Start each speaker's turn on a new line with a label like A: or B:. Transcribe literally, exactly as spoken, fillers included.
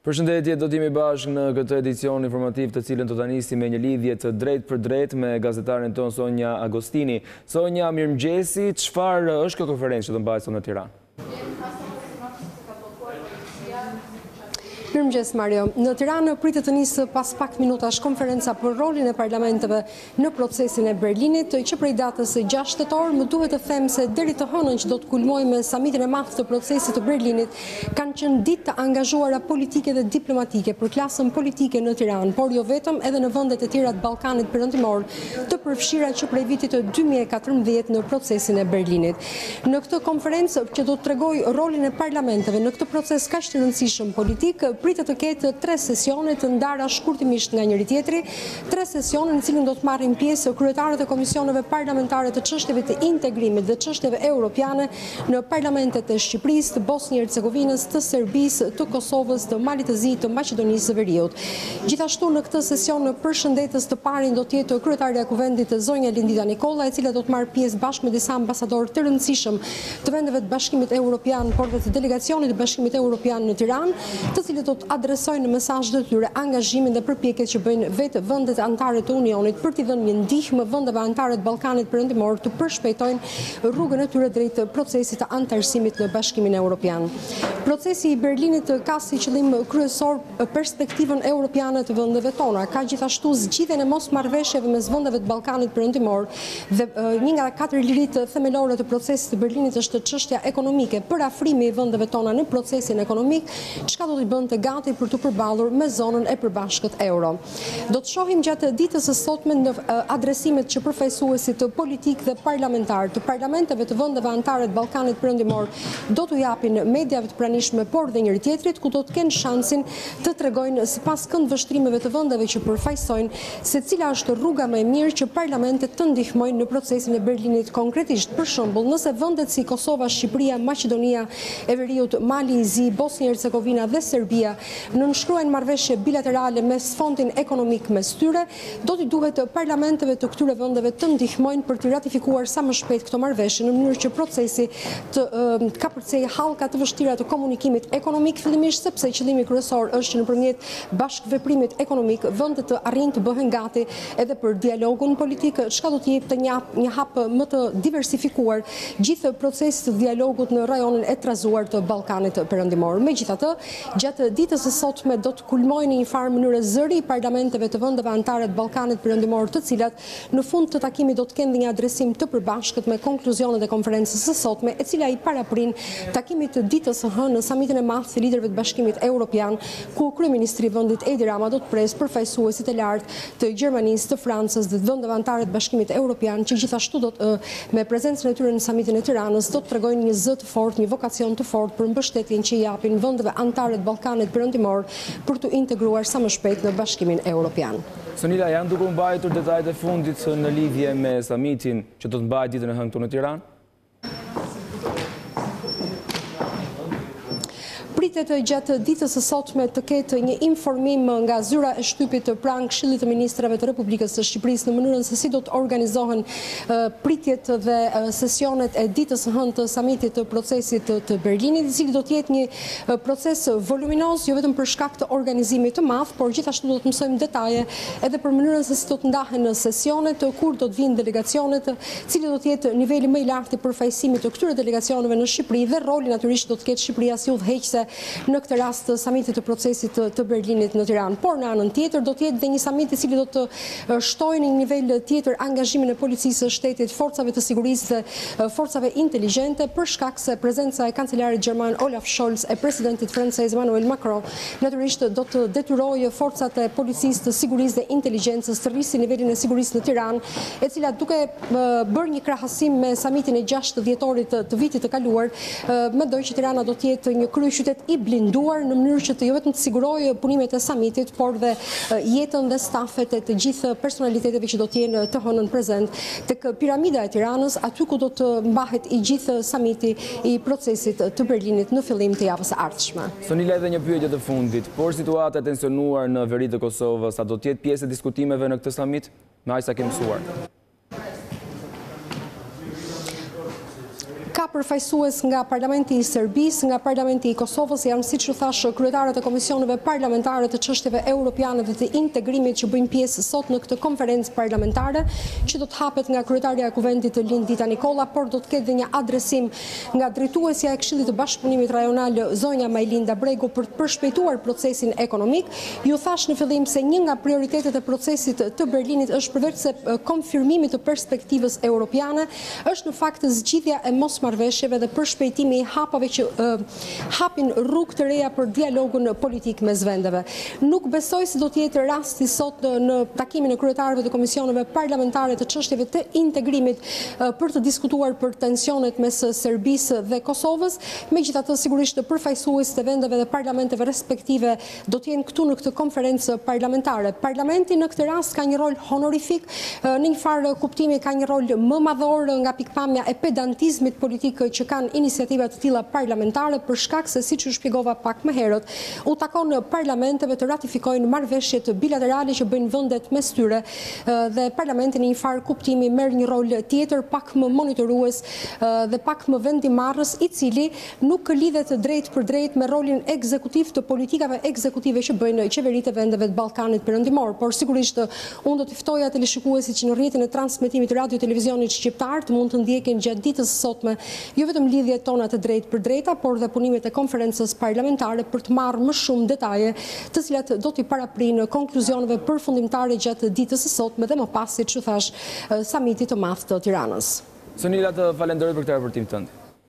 A: Përshëndetje, do t'jemi bashkë në këtë edicion informativ të cilën do ta nisim me një lidhje të drejt për drejt me gazetaren tonë Sonila Agostini. Sonja, mirëmëngjesi, çfarë është kjo konferencë që do mbahet sot në Tiranë?
B: Mirëmëngjes Mario. Në Tiranë pritet të nisë pas pak minutash konferenca për rolin e parlamenteve në procesin e Berlinit, që prej datës së gjashtë tetor më duhet të them se deri të hënën që do të kulmojë me samitin e madh të procesit të Berlinit, kanë qenë ditë të angazhuara politike dhe diplomatike për klasën politike në Tiranë, por jo vetëm, edhe në vendet e tjera të Ballkanit Perëndimor, të përfshira që prej vitit të dy mijë e katërmbëdhjetë në procesin e Berlinit. Në këtë konferencë që do të tregojë rolin e parlamenteve në këtë proces kaq të rëndësishëm politik, pritet të ketë tre sesione të ndara shkurtimisht nga njëri tjetri, tre sesione në cilën do të marrin pjesë kryetarët e komisioneve parlamentare të çështjeve të integrimit dhe çështjeve europiane në parlamentet e Shqipërisë, të Bosnjë-Hercegovinës, të Serbisë, të Kosovës, të Malit të Zi, të Maqedonisë së Veriut. Gjithashtu në këtë sesion në përshëndetës të parin do të jetë kryetarja e kuvendit zonja Lindita Nikolla, e cila do të marrë pjesë bashkë me disa ambasadorë të rëndësishëm të vendeve të Bashkimit Evropian, por dhe të delegacionit të Bashkimit Evropian në Tiranë, të cilët do të adresojnë në mesazhet e tyre angazhimin dhe përpjekjet që bëjnë vetë vendet anëtare të Unionit për t'i dhënë një ndihmë vendeve anëtare të Ballkanit Perëndimor të përshpejtojnë rrugën e tyre drejt procesit të anëtarësimit në Bashkimin Evropian. Procesi i Berlinit ka si qëllim kryesor perspektivën europiane të vendeve tona, ka gjithashtu zgjidhjen e mosmarrëveshjeve mes vendeve të Ballkanit Perëndimor dhe një nga katër liritë themelore të procesit të Berlinit është çështja ekonomike, për afrimi i vendeve tona në procesin ekonomik, çka do t'i bënte gati për të përballur me zonën e përbashkët euro. Do të shohim gjatë ditës së sotme në adresimet që përfaqësuesit të politik dhe parlamentar të parlamenteve të vendeve anëtare të Ballkanit Perëndimor do t'u japin mediave të pranishme, por dhe njëri tjetrit, ku do të kenë shansin të tregojnë sipas këndvështrimeve të vendeve që përfaqësojnë se cila është rruga më e mirë që parlamentet të ndihmojnë në procesin e Berlinit konkretisht. Për shembull, nëse vendet si Kosova, Shqipëria, Maqedonia e Veriut, Mali i Zi, Bosnjë-Hercegovina dhe Serbia nënshkruajnë marrëveshje bilaterale mes fondin ekonomik mes tyre, do t'i duhet parlamenteve të këtyre vendeve të ndihmojnë për të ratifikuar sa më shpejt këto marrëveshje në mënyrë që procesi të uh, kapërcej hallka të vështira të komunikimit ekonomik fillimisht, sepse qëllimi kryesor është që nëpërmjet bashkëveprimit ekonomik vendet të arrijnë të bëhen gati edhe për dialogun politik, çka do të jepte një, një hap më të diversifikuar gjithë procesit të dialogut në rajonin e trazuar të Ballkanit Perëndimor. Megjithatë, gjatë ditës së sotme do të kulmojnë në një farë mënyrë zëri i parlamenteve të vendeve anëtare të Ballkanit Perëndimor, të cilat në fund të takimit do të kenë një adresim të përbashkët me konkluzionet e konferencës së sotme, e cila i paraprin takimit të ditës së hënë në samitin e madh të liderëve të Bashkimit Evropian, ku kryeministri i vendit Edi Rama do të presë përfaqësuesit e lartë të Gjermanisë, të Francës dhe të vendeve anëtare të Bashkimit Evropian, që gjithashtu do të me prezencën e tyre në samitin e Tiranës do të tregojnë një zë të fortë, një vokacion të fortë për mbështetjen që i japin vendeve anëtare të Ballkanit Perëndimor për të integruar sa më shpejt në Bashkimin Evropian.
A: Sonila, janë duke mbajtur detajet e fundit në lidhje me samitin që do të mbahet ditën e hënë këtu në Tiranë?
B: Pritet gjatë ditës së sotme të ketë një informim nga zyra e shtypit pranë Këshillit të Ministrave të Republikës së Shqipërisë në mënyrën se si do të organizohen uh, pritjet dhe uh, sesionet e ditës së hënë të samitit të procesit të, të Berlinit, i cili do të jetë një uh, proces voluminoz, jo vetëm për shkak të organizimit të madh, por gjithashtu do të mësojmë detaje edhe për mënyrën se si do të ndahen sesionet, kur do të vinë delegacionet, cili do të jetë niveli më i lartë i përfaqësimit të këtyre delegacioneve në Shqipëri dhe roli natyrisht do të ketë Shqipëria si udhëheqëse në këtë rast të samitit të procesit të, të Berlinit në Tiranë. Por në anën tjetër do të jetë dhe një samit i cili do të shtojë në një nivel tjetër angazhimin e policisë së shtetit, forcave të sigurisë dhe forcave inteligjente, për shkak se prezenca e kancelarit gjerman Olaf Scholz e presidentit francez Emmanuel Macron natyrisht do të detyrojë forcat e policisë të sigurisë dhe inteligjencës të rrisin nivelin e sigurisë në Tiranë, e cila duke bërë një krahasim me samitin e gjashtë dhjetorit të, të vitit të kaluar, mendoj që Tirana do të jetë një kryeqytet i blinduar në mënyrë që të jo vetëm të sigurojë punimet e samitit, por dhe jetën dhe stafet e të gjithë personaliteteve që do të jenë të hënën prezent tek piramida e Tiranës, aty ku do të mbahet i gjithë samiti i procesit të Berlinit në fillim të javës së ardhshme.
A: Sonila, edhe një pyetje të fundit, por situata e tensionuar në veri të Kosovës, a do të jetë pjesë e diskutimeve në këtë samit? Me aq sa kemi mësuar.
B: Ka përfaqësues nga Parlamenti i Serbisë, nga Parlamenti i Kosovës, janë siç u thash kryetarët e komisioneve parlamentare të çështjeve europiane dhe të integrimit që bëjnë pjesë sot në këtë konferencë parlamentare, që do të hapet nga kryetaria e Kuvendit të Lind Dita Nikola, por do të ketë dhe një adresim nga drejtuesja e Këshillit të Bashkëpunimit Rajonal zonja Majlinda Bregu për të përshpejtuar procesin ekonomik. Ju thash në fillim se një nga prioritetet e procesit të Berlinit është përveç se konfirmimit të perspektivës europiane, është në fakt zgjidhja e mosmarrveshjeve dhe përshpejtimi i hapave që uh, hapin rrugë të reja për dialogun politik mes vendeve. Nuk besoj se do të jetë rasti sot në takimin e kryetarëve të komisioneve parlamentare të çështjeve të integrimit uh, për të diskutuar për tensionet mes Serbisë dhe Kosovës. Megjithatë, sigurisht përfaqësues të vendeve dhe parlamenteve respektive do të jenë këtu në këtë konferencë parlamentare. Parlamenti në këtë rast ka një rol honorifik, uh, në një farë kuptimi ka një rol më madhor nga pikpamja e pedantizmit politik që kanë iniciativa të tilla parlamentare, për shkak se siç u shpjegova pak më herët, u takon parlamenteve të ratifikojnë marrëveshjet bilaterale që bëjnë vendet mes tyre dhe parlamenti në një farë kuptimi merr një rol tjetër, pak më monitorues dhe pak më vendimarrës, i cili nuk lidhet drejt për drejt me rolin ekzekutiv të politikave ekzekutive që bëjnë qeveritë e vendeve të Ballkanit Perëndimor. Por sigurisht unë do të ftoja televizionistët që në rrjetin e transmetimit të radio televizionit shqiptar të mund të ndjekin gjatë ditës së sotme jo vetëm lidhjet tona të drejtë për drejta, por dhe punimet e konferencës parlamentare për të marrë më shumë detaje, të cilat do t'i paraprinë konkluzioneve përfundimtare gjatë ditës së sotme dhe më pas, siç u thash, samitit të madh të Tiranës.
A: Sonila, të falenderoj për këtë raportim tënd.